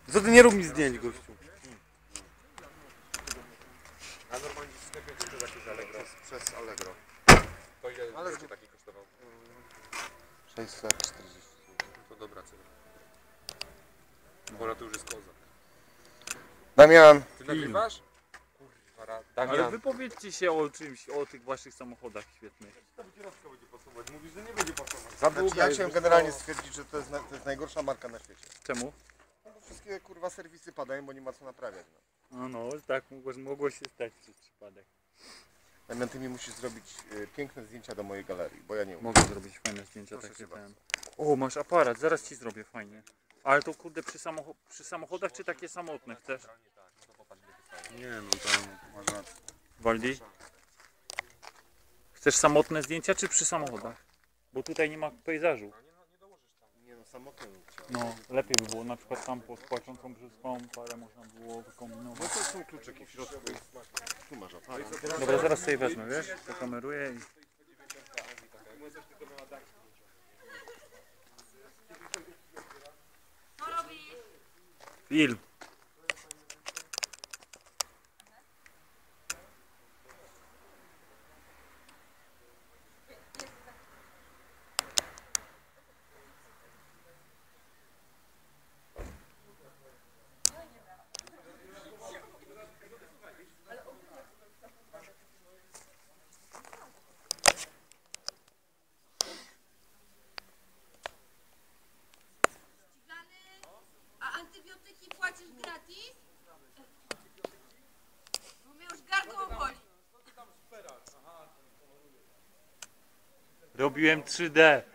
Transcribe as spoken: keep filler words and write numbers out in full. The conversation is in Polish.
Co ty nie rób mi zdjęć, gościu? A normalnie w sklepie czy to jakieś Allegro? Przez Allegro. To ile ale będzie taki kosztował? sześćset czterdzieści. To dobra cena. Bo to już jest koza. Damian! Ty nagrywasz? Kurwa, rad. Ale Damian. wypowiedzcie się o czymś, o tych waszych samochodach świetnych. To kierowca będzie pasować. Mówisz, że nie będzie pasować. Za Znaczy, długa ja jest, chciałem wiesz generalnie co? stwierdzić, że to jest, na, to jest najgorsza marka na świecie. Czemu? No bo wszystkie kurwa serwisy padają, bo nie ma co naprawiać. No. No, no, tak mogło, mogło się stać przez przypadek. Damian, ty mi musisz zrobić y, piękne zdjęcia do mojej galerii, bo ja nie umiem. Mogę zrobić fajne zdjęcia Proszę takie cię ten. O, masz aparat, zaraz ci zrobię fajnie. Ale to kurde przy, samocho przy samochodach czy takie samotne chcesz? Nie no, tam masz rację. Waldi? Chcesz samotne zdjęcia czy przy samochodach? Bo tutaj nie ma pejzażu. Nie no, samotnie bym chciał. No, lepiej by było na przykład tam pod płaczącą brzuską parę można było wykombinować. No to są kluczyki w środku. Tu masz aparat. Dobra, zaraz sobie wezmę, wiesz? Pokameruję i... Film. A antybiotyki płacisz gratis? Bo mnie już gardło boli. Robiłem trzy D.